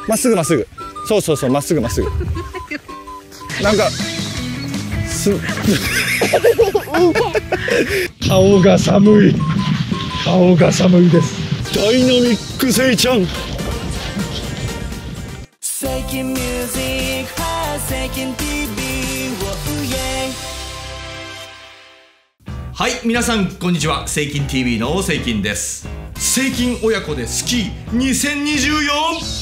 まっすぐまっすぐ。そうそうそう、まっすぐまっすぐ。なんか顔が寒い。顔が寒いです。ダイナミックせいちゃん。セイキンミュージック、セイキン TV。 はい、皆さんこんにちは。セイキン TV のセイキンです。セイキン親子でスキー2024。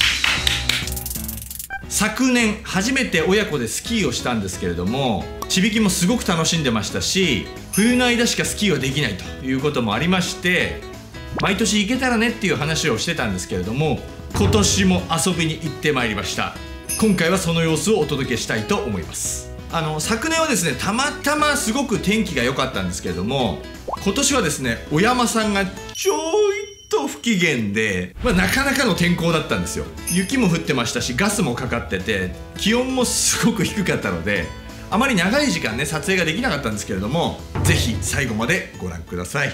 昨年初めて親子でスキーをしたんですけれども、ちびきもすごく楽しんでましたし、冬の間しかスキーはできないということもありまして、毎年行けたらねっていう話をしてたんですけれども、今年も遊びに行ってまいりました。今回はその様子をお届けしたいと思います。昨年はですね、たまたますごく天気が良かったんですけれども、今年はですね、お山さんがちょいと不機嫌で、なかなかの天候だったんですよ。雪も降ってましたし、ガスもかかってて、気温もすごく低かったので、あまり長い時間ね、撮影ができなかったんですけれども、ぜひ最後までご覧ください。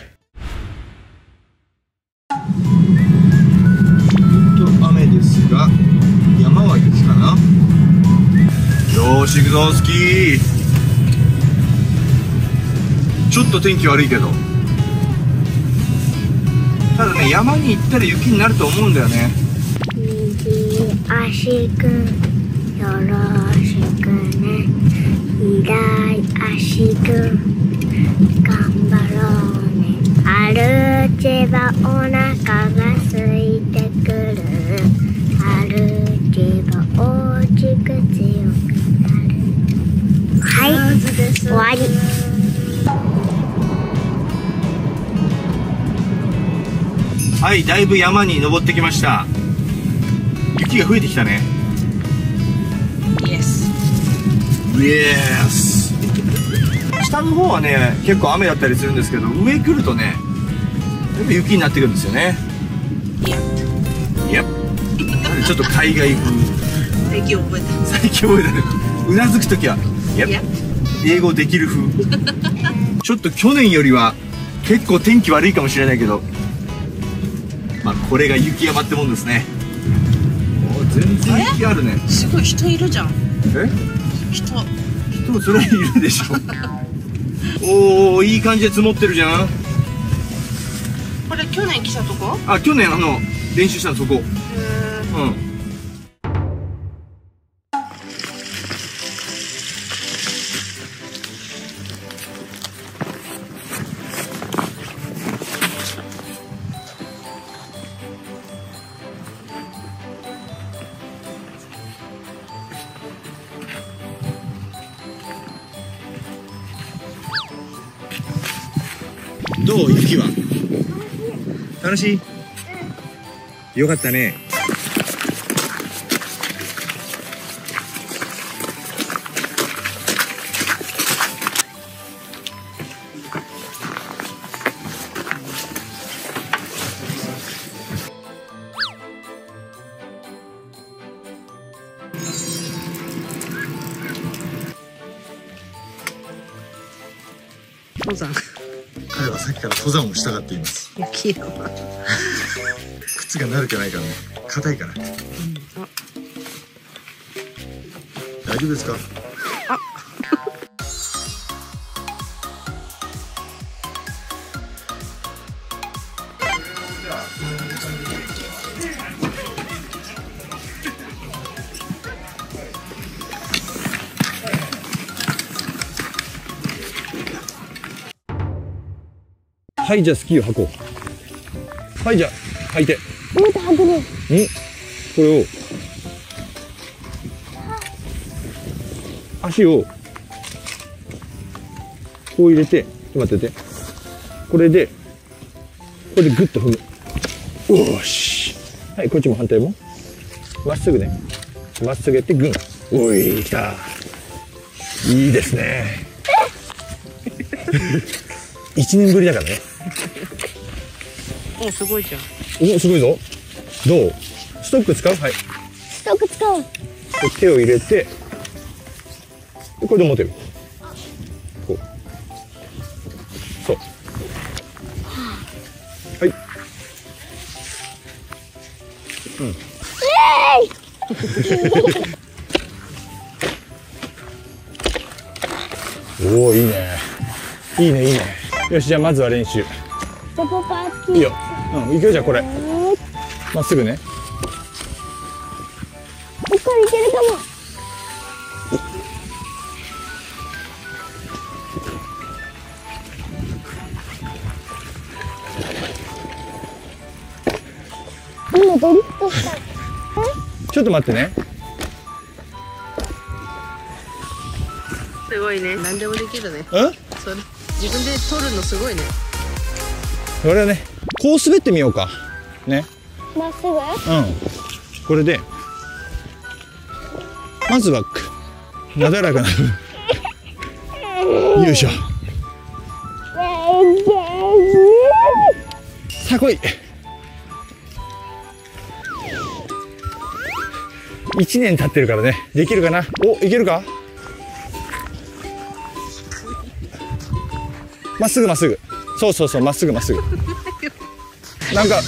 雨ですが、山は雪かな。よーし行くぞスキー。ちょっと天気悪いけど、ただね、山に行ったら雪になると思うんだよね。 右足くんよろしくね。左足くん頑張ろうね。歩けばお腹が空いてくる。歩けば大きく強くなる。はい、終わり。 はい、だいぶ山に登ってきました。雪が増えてきたね。イエスイエス。下の方はね、結構雨だったりするんですけど、上来るとね、やっぱ雪になってくるんですよね。いやちょっと海外風。最近覚えた。最近覚えたね。うなずくときは、英語できる風。ちょっと去年よりは結構天気悪いかもしれないけど、これが雪山ってもんですね。全然雪あるね。 すごい人いるじゃん。人それはいるでしょ。おお、いい感じで積もってるじゃん。 これ去年来たとこ？ 去年練習したのそこ。どう？雪は楽しい？よかったね。 登山。 彼はさっきから登山をしたがっています。 雪よ。 靴が慣れてないからね、硬いから。大丈夫ですか？はい、じゃあスキーを履こう。はい、じゃあ履いて。 もっと履くね。 これを足をこう入れて、ちょっと待ってて。これでグッと踏む。おーし。はい、こっちも反対もまっすぐね。まっすぐやってグン。おい、来た。いいですね。1年ぶりだからね。 すごいじゃん。 すごいぞ。どう？ストック使う？はい。 ストック使う。 手を入れて、これで持てる。こう。そう。はい。 おお、いいね。いいね、いいね。よし、じゃあまずは練習。 パパいいよ。うん、行くよ、じゃあこれ。まっすぐね。 これいけるかも。今ドリフトした。 ちょっと待ってね。 すごいね。何でもできるね。 うんそれ自分で取るのすごいね。 これはね、こう滑ってみようか。ね。 まっすぐ。 うん。これで、まずは、なだらかな。よいしょ。さあ来い。1年経ってるからね、できるかな。お、いけるか。まっすぐまっすぐ。そうそうそう、まっすぐまっすぐ。なんか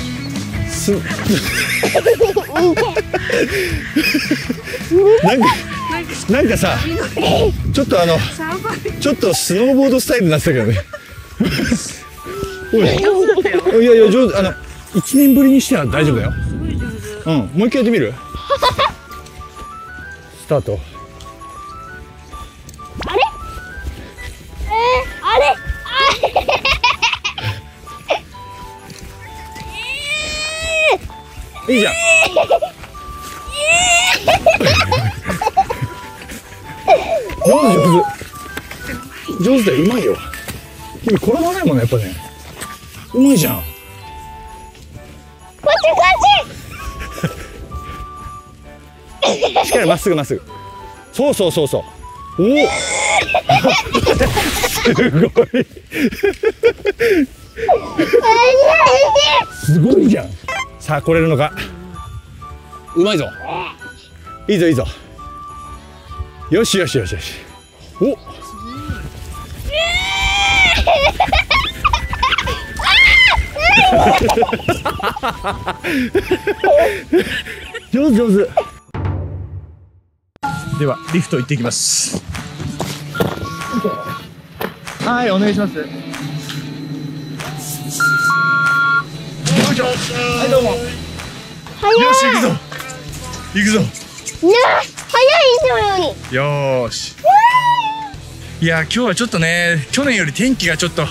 なんかさ、ちょっとちょっとスノーボードスタイルになってたけどね。おい、いやいや、上手。1年ぶりにしては大丈夫だよ。うん、もう一回やってみる。スタート。 あれ？あれ？ いいじゃん。上手だよ、うまいよ。君転ばないもんね、やっぱね。うまいじゃん。 こっち。 しっかりまっすぐまっすぐ。そうそうそうそう。おお。すごい。すごいじゃん。さあ来れるのか。うまいぞ。いいぞいいぞ。よしよしよしよし。お。上手上手。ではリフト行ってきます。はい、お願いします。よいしょ。はい、どうも。よし、行くぞ。行くぞ。 ね、早い以上より。 よーし。いや、今日はちょっとね、去年より天気がちょっと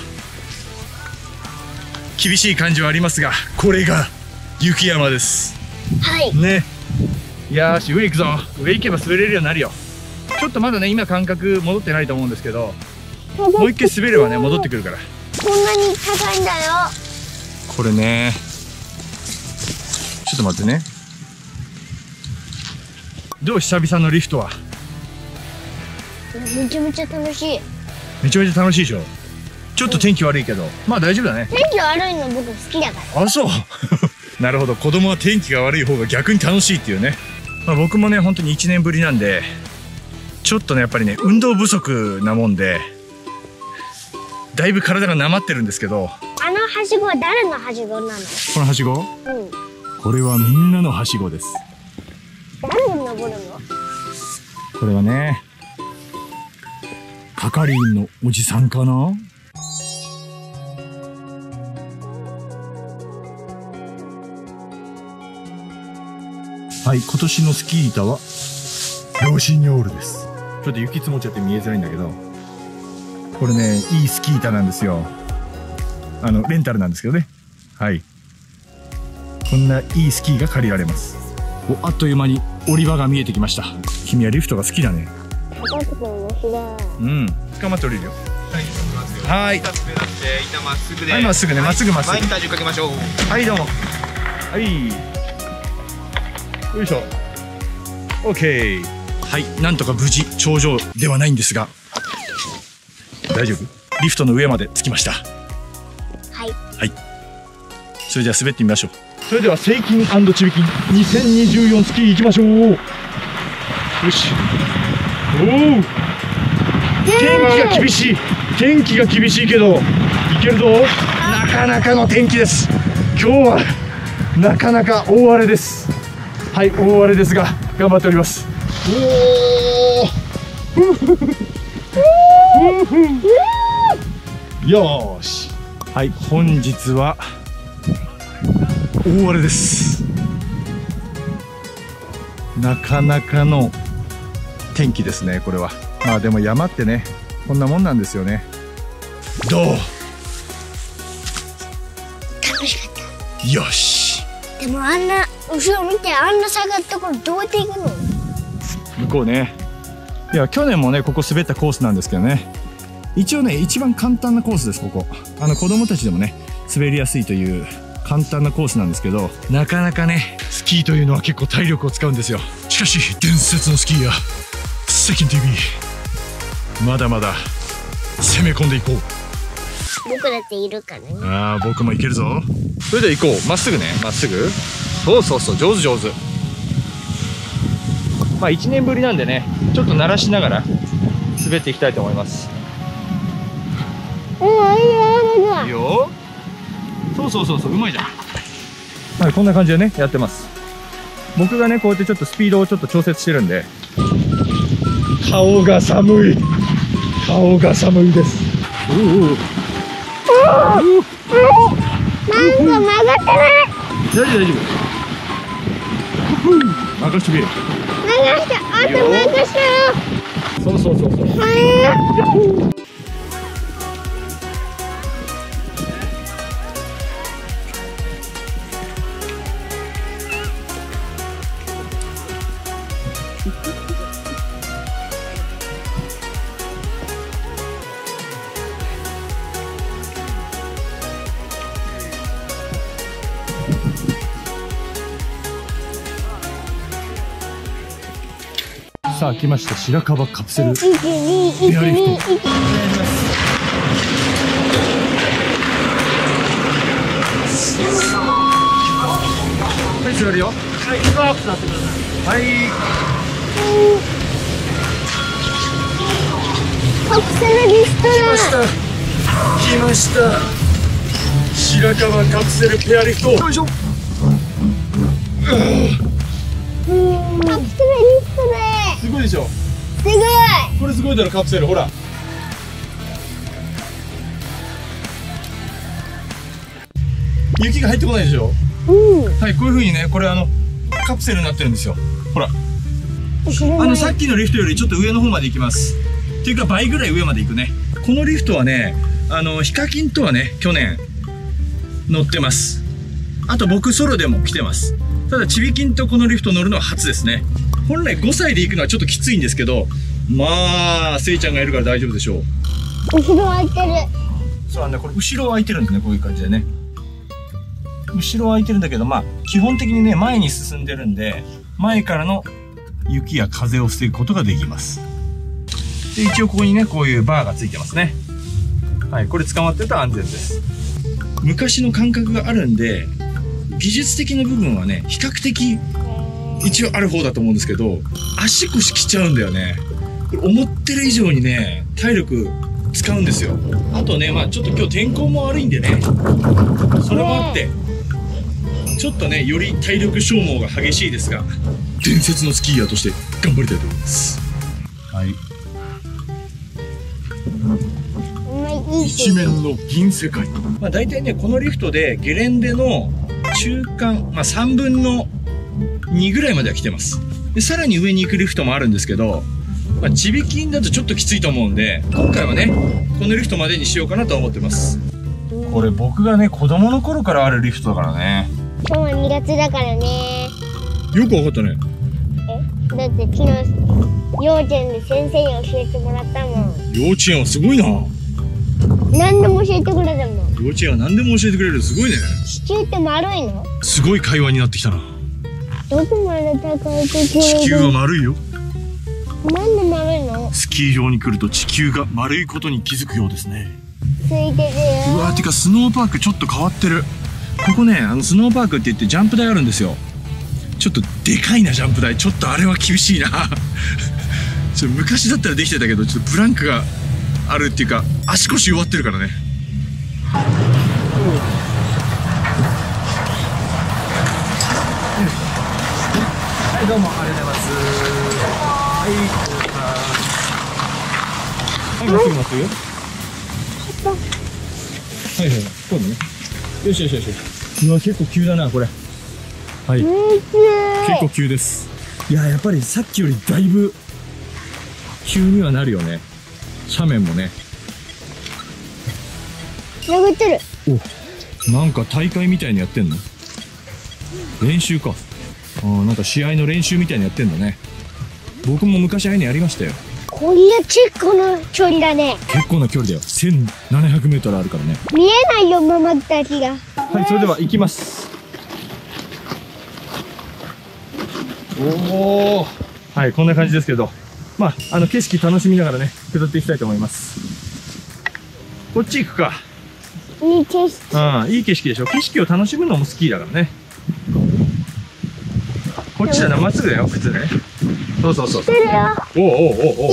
厳しい感じはありますが、これが雪山です。 はい。 ね。よーし、上行くぞ。上行けば滑れるようになるよ。ちょっとまだね、今感覚戻ってないと思うんですけど、もう一回滑ればね、戻ってくるから。 こんなに高いんだよ。 これね、ちょっと待ってね。どう、久々のリフトは。 めちゃめちゃ楽しい。 めちゃめちゃ楽しいでしょ。ちょっと天気悪いけど、まあ大丈夫だね。 天気悪いの僕好きだから。 あ、そう。なるほど、子供は天気が悪い方が逆に楽しいっていうね。まあ、僕もね、本当に1年ぶりなんで、ちょっとね、やっぱりね、運動不足なもんで、だいぶ体がなまってるんですけど。 あのはしごは誰のはしごなの？ このはしご？ うん。 これはみんなのはしごです。 誰が登るの？ これはね、係員のおじさんかな。はい、今年のスキー板はロシニョールです。ちょっと雪積もっちゃって見えづらいんだけど、これね、いいスキー板なんですよ。レンタルなんですけどね。はい、こんないいスキーが借りられます。お、あっという間に降り場が見えてきました。君はリフトが好きだね。 高くて面白い。 うん、捕まって降りるよ。はい、 2つ目だって板まっすぐで、 はい、まっすぐね、まっすぐまっすぐ。 前に体重かけましょう。 はい、どうも。はい。よいしょ。オッケー。はい、なんとか無事頂上ではないんですが、大丈夫？リフトの上まで着きました。 はい。 はい。それでは滑ってみましょう。それではセイキン&ちびきん2024スキー行きましょう。よし。おお。天気が厳しい。天気が厳しいけど、いけるぞ。なかなかの天気です。今日はなかなか大荒れです。 はい、大荒れですが頑張っております。よーし、はい、本日は大荒れです。なかなかの天気ですね、これは。まあでも山ってね、こんなもんなんですよね。どう？ 楽しかった。 よし。 でもあんな後ろ見て、あんな下がったところどうやって行くの？ 向こうね。いや、去年もねここ滑ったコースなんですけどね、一応ね一番簡単なコースです。ここ子供たちでもね滑りやすいという簡単なコースなんですけど、なかなかねスキーというのは結構体力を使うんですよ。しかし伝説のスキーヤー関 TV、 まだまだ攻め込んでいこう。 僕だっているからね。 ああ、僕もいけるぞ。それでは行こう。まっすぐね、まっすぐ。そうそうそう、上手上手。まあ1年ぶりなんでね、ちょっと慣らしながら滑っていきたいと思います。いいよ。そうそうそうそう、うまいじゃん。はい、こんな感じでねやってます。僕がねこうやってちょっとスピードをちょっと調節してるんで。顔が寒い、顔が寒いです。 なんか曲がってない。 大丈夫大丈夫。任してみる。 流した、あと流したよ。 そうそうそうそう。さあ来ました、白樺カプセルペアリフト。はい、座るよ。はい、座ってください。はい。 カプセルリフトだ。 来ました。白樺カプセルペアリフト。よいしょ。 カプセルリフトだ。 すごいでしょ。 すごい。 これすごいだろ、カプセル、ほら。雪が入ってこないでしょ。はい、こういう風にね、これカプセルになってるんですよ。ほら。さっきのリフトよりちょっと上の方まで行きます。っていうか倍ぐらい上まで行くね。このリフトはね、ヒカキンとはね、去年乗ってます。あと僕ソロでも来てます。ただちびきんとこのリフト乗るのは初ですね。本来5歳で行くのはちょっときついんですけど、まあせいちゃんがいるから大丈夫でしょう。 後ろ空いてる。 そうなんだ、これ後ろ空いてるんですね、こういう感じでね。後ろ空いてるんだけど、まあ基本的にね前に進んでるんで、前からの雪や風を防ぐことができます。で一応ここにねこういうバーがついてますね。はい、これ捕まってると安全です。昔の感覚があるんで、技術的な部分はね比較的一応ある方だと思うんですけど、足腰きちゃうんだよね。思ってる以上にね体力使うんですよ。あとね、まあちょっと今日天候も悪いんでね、それもあってちょっとねより体力消耗が激しいですが、伝説のスキーヤーとして頑張りたいと思います。はい、一面の銀世界。まあ大体ねこのリフトでゲレンデの中間、まあ3分の2ぐらいまでは来てます。でさらに上に行くリフトもあるんですけど、まあ、ちびきんだとちょっときついと思うんで、今回はねこのリフトまでにしようかなと思ってます。これ僕がね子供の頃からあるリフトだからね。 今日は2月だからね。 よくわかったね。 だって昨日幼稚園で先生に教えてもらったもん。 幼稚園はすごいな。 何でも教えてくれたもん。 幼稚園は何でも教えてくれる、すごいね。 地球って丸いの？ すごい会話になってきたな。 どこまで高いと地球は丸いよ。 なんで丸いの？ スキー場に来ると地球が丸いことに気づくようですね。 ついてるよ。 うわー、てかスノーパークちょっと変わってる。ここねスノーパークって言ってジャンプ台あるんですよ。ちょっとでかいなジャンプ台。ちょっとあれは厳しいな昔だったらできてたけど、ちょっとブランクがあるっていうか足腰弱ってるからね。 はい、どうもありがとうございます。はい、まっすぐまっすぐ。はいはい、こうだね。よしよしよし。うわ、結構急だな、これ。はい。結構急です。いや、やっぱりさっきよりだいぶ急にはなるよね。斜面もね。 潜ってる。 お、なんか大会みたいにやってんの？練習か。ああ、なんか試合の練習みたいにやってんだね。僕も昔ああいうのやりましたよ。 これ結構な距離だね。 結構な距離だよ。1700メートルあるからね。 見えないよ、ママたちが。 はい、それでは行きます。おお。はい、こんな感じですけど。まあ、景色楽しみながらね、下っていきたいと思います。こっち行くか。 いい景色。 ああ、いい景色でしょ。景色を楽しむのもスキーだからね。こっちだな、まっすぐだよ、普通ね。そうそうそう。 来てるよ。 おおおおお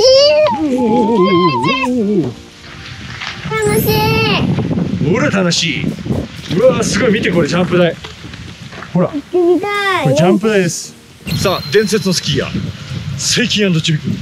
お。 楽しい。 ほら、楽しい。うわー、すごい、見て、これジャンプ台。ほら、こ行ってみたい。 れジャンプ台です。さあ、伝説のスキーヤー、関&ちびくん。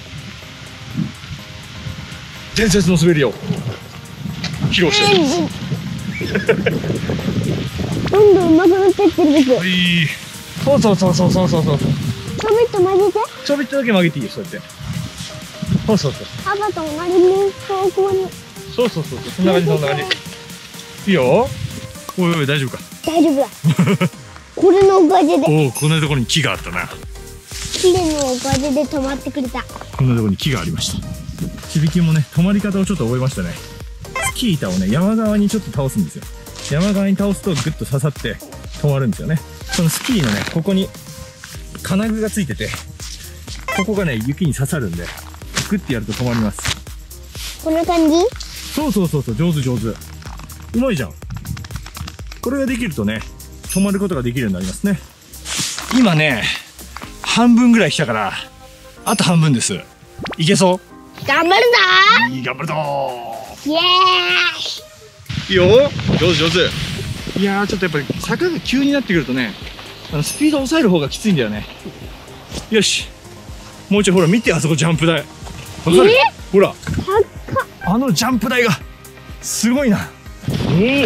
伝説の滑りを披露しております。 どんどん上手くなってってるです。 はい。そうそうそうそうそうそうそう。 ちょびっと曲げて。 ちょびっとだけ曲げていいよ、そうやって。そうそうそう。 パパと同じね、方向に。 そうそうそう。そんな感じ、そんな感じ。いいよ。おいおい、大丈夫か。 大丈夫だ。これのおかげで、 おお、こんなところに木があったな。 木のおかげで止まってくれた。 こんなところに木がありました。ちびきもね、止まり方をちょっと覚えましたね。スキー板をね、山側にちょっと倒すんですよ。山側に倒すとグッと刺さって止まるんですよね。そのスキーのね、ここに金具がついてて、ここがね、雪に刺さるんで、グッてやると止まります。 こんな感じ。 そうそうそうそう、上手上手。うまいじゃん。これができるとね、止まることができるようになりますね。今ね、半分ぐらい来たから、あと半分です。いけそう？ 頑張るぞいい、頑張るぞー。イエーイ。 いいよ、上手上手。いやー、ちょっとやっぱり坂が急になってくるとね、スピードを抑える方がきついんだよね。よし、もうちょい、ほら見て、あそこジャンプ台。わかる？ほら、あのジャンプ台がすごいな。おお、い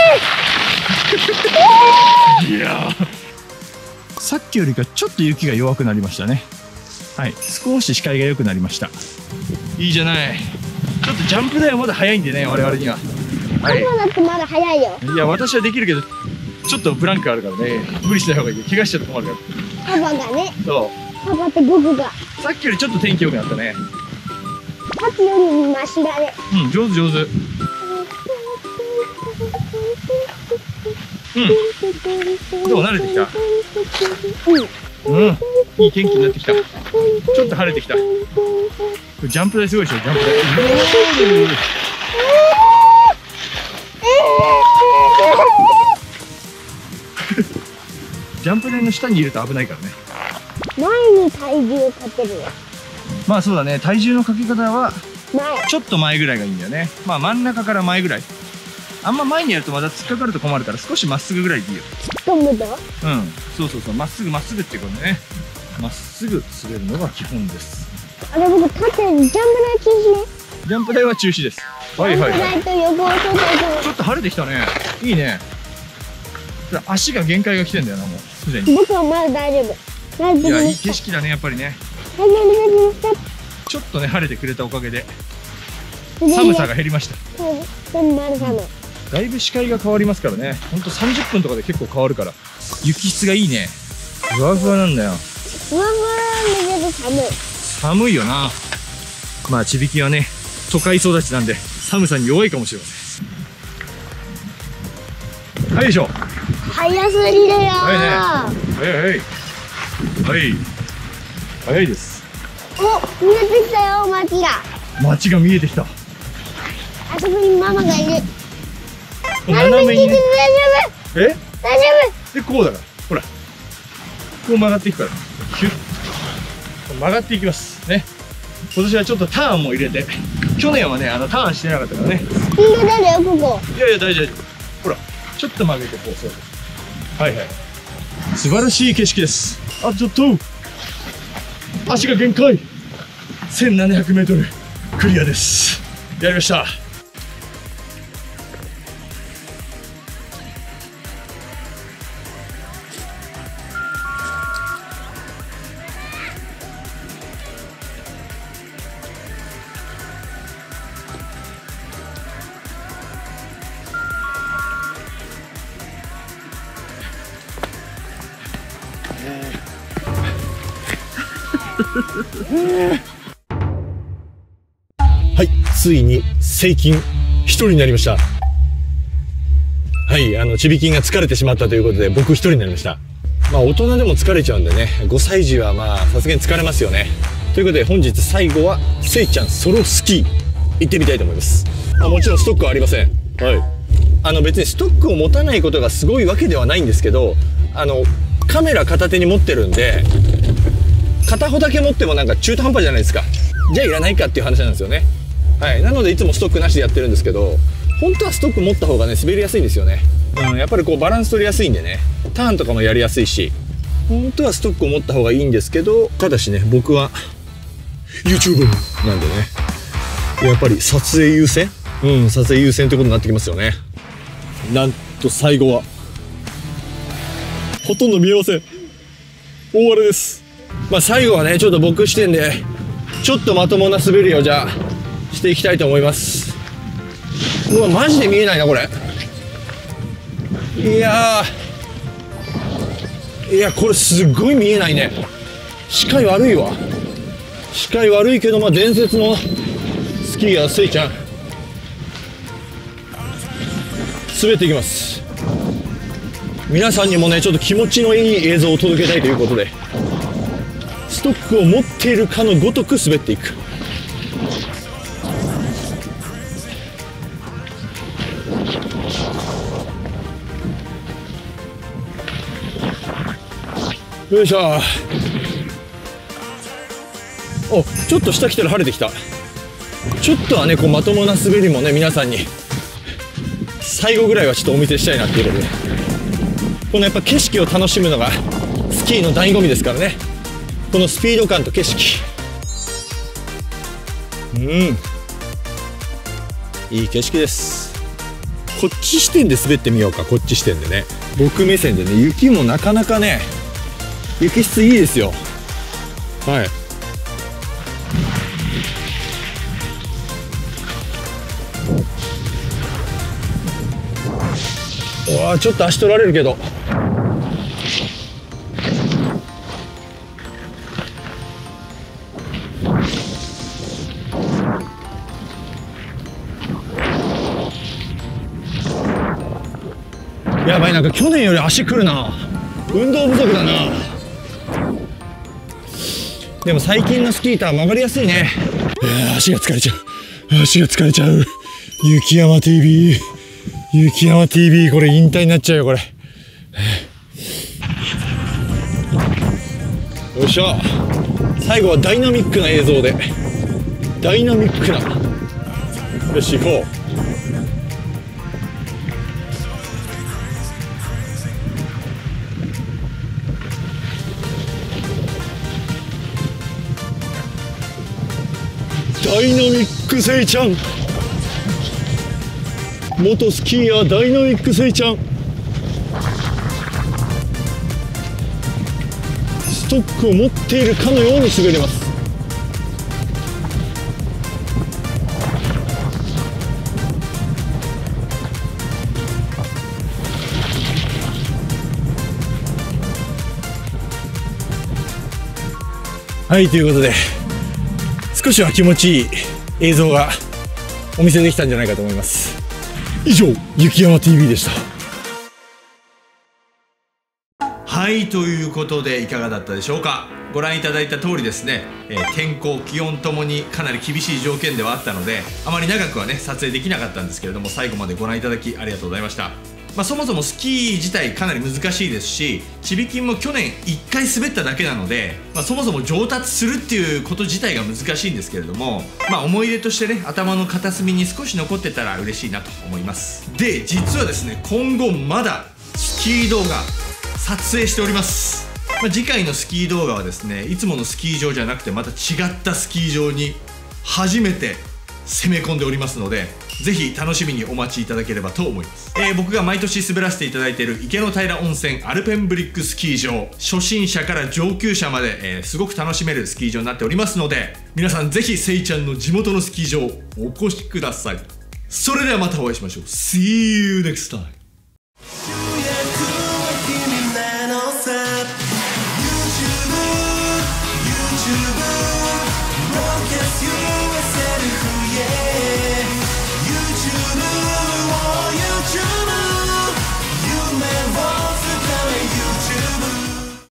やー、さっきよりかちょっと雪が弱くなりましたね。はい、少し視界が良くなりました。いいじゃない。ちょっとジャンプ台はまだ早いんでね、我々には。はい、 パパだってまだ早いよ。 いや、私はできるけど、ちょっとブランクあるからね、無理しない方がいいよ。怪我しちゃって困るから。 パパがね、 そパパって僕が。 う、さっきよりちょっと天気良くなったね。 さっきよりマシだね。 うん、上手上手。うん、どう、慣れてきた？うん、いい天気になってきた。ちょっと晴れてきた。ジャンプ台すごいでしょ、ジャンプ台。ジャンプ台の下にいると危ないからね。 前に体重かけるよ。 まあそうだね、体重のかけ方は前。 ちょっと前ぐらいがいいんだよね。まあ真ん中から前ぐらい。あんま前にやるとまた突っかかると困るから、少しまっすぐぐらいでいいよ。 突っ込むと。 うん、そうそうそう、まっすぐまっすぐっていうことね。まっすぐ滑るのが基本です。 あれ、僕縦ジャンプ台禁止ね。 ジャンプ台は中止です。はいはいはい。 ジャンプ台と横をちょっちょっと晴れてきたね。いいね。足が限界が来てんだよな、もうすでに。 僕はまだ大丈夫。大いや、 丈夫。 いい景色だね、やっぱりね。 大丈夫。 ちょっとね、晴れてくれたおかげで寒さが減りました。だいぶ視界が変わりますからね。ほんと30分とかで結構変わるから。雪質がいいね。ふわふわなんだよ。 ふわふわなんだけど寒い。 寒いよな。まあちびきはね、都会育ちなんで寒さに弱いかもしれません。はい、でしょ。 早すぎだよ。 はいね。はいはいはい早いです。 お、見えてきたよ、街が。 街が見えてきた。 あそこにママがいる。 斜めにね。 大丈夫。大丈で、こうだから、ほら、こう曲がっていくから、ヒュッと曲がっていきますね。今年はちょっとターンも入れて、去年はね、ターンしてなかったからね。 スピード出るよ、ここ。 いやいや、大丈夫。ほら、ちょっと曲げて、こう、そう。はいはい。素晴らしい景色です。 あとちょっと、足が限界。1700m クリアです。やりました。はい、ついに聖金1人になりました。はい、ちびきんが疲れてしまったということで僕1人になりました。まあ大人でも疲れちゃうんでね、5歳児はまあさすがに疲れますよね。ということで本日最後はせいちゃんソロスキー行ってみたいと思います。もちろんストックはありません。はい、別にストックを持たないことがすごいわけではないんですけど、カメラ片手に持ってるんで、片方だけ持ってもなんか中途半端じゃないですか。じゃあいらないかっていう話なんですよね。はい、なのでいつもストックなしでやってるんですけど、本当はストック持った方がね滑りやすいんですよね。やっぱりこうバランス取りやすいんでね、ターンとかもやりやすいし、本当はストックを持った方がいいんですけど、ただしね僕は YouTuber なんでね、やっぱり撮影優先、撮影優先ってことになってきますよね。なんと最後はほとんど見えません。大荒れです。まあ最後はねちょっと僕視点でちょっとまともな滑りをじゃあしていきたいと思います。うわマジで見えないなこれ。いやこれすっごい見えないね。視界悪いわ。視界悪いけど、まあ伝説のスキーヤーせいちゃん滑っていきます。皆さんにもねちょっと気持ちのいい映像を届けたいということで、ストックを持っているかのごとく滑っていく。よいしょ。お、ちょっと下来たら晴れてきた。ちょっとはねこうまともな滑りもね皆さんに最後ぐらいはちょっとお見せしたいなっていうことで、このやっぱ景色を楽しむのがスキーの醍醐味ですからね。このスピード感と景色、いい景色です。こっち視点で滑ってみようか。こっち視点でね、僕目線でね。雪もなかなかね雪質いいですよ。はい、うわちょっと足取られるけど、やばい、なんか去年より足くるな。運動不足だな。でも最近のスキー板は曲がりやすいね。足が疲れちゃう。足が疲れちゃう。雪山 TV、 雪山 TV これ引退になっちゃうよこれ。よいしょ。最後はダイナミックな映像で、ダイナミックな、よし行こう。ダイナミックせいちゃん、元スキーヤーダイナミックせいちゃん、ストックを持っているかのように滑れます。はい、ということで少しは気持ちいい映像がお見せできたんじゃないかと思います。以上、雪山 TV でした。 はい、ということでいかがだったでしょうか。ご覧いただいた通りですね、天候気温ともにかなり厳しい条件ではあったので、あまり長くはね撮影できなかったんですけれども、最後までご覧いただきありがとうございました。そもそもスキー自体かなり難しいですし、ちびきんも去年1回滑っただけなので、そもそも上達するっていうこと自体が難しいんですけれども、思い入れとしてね頭の片隅に少し残ってたら嬉しいなと思います。で実はですね、今後まだスキー動画撮影しております。 次回のスキー動画はですね、いつものスキー場じゃなくてまた違ったスキー場に初めて攻め込んでおりますので、ぜひ楽しみにお待ちいただければと思います。僕が毎年滑らせていただいている池の平温泉アルペンブリックスキー場、初心者から上級者まで、すごく楽しめるスキー場になっておりますので、皆さんぜひせいちゃんの地元のスキー場お越しください。それではまたお会いしましょう。See you next time!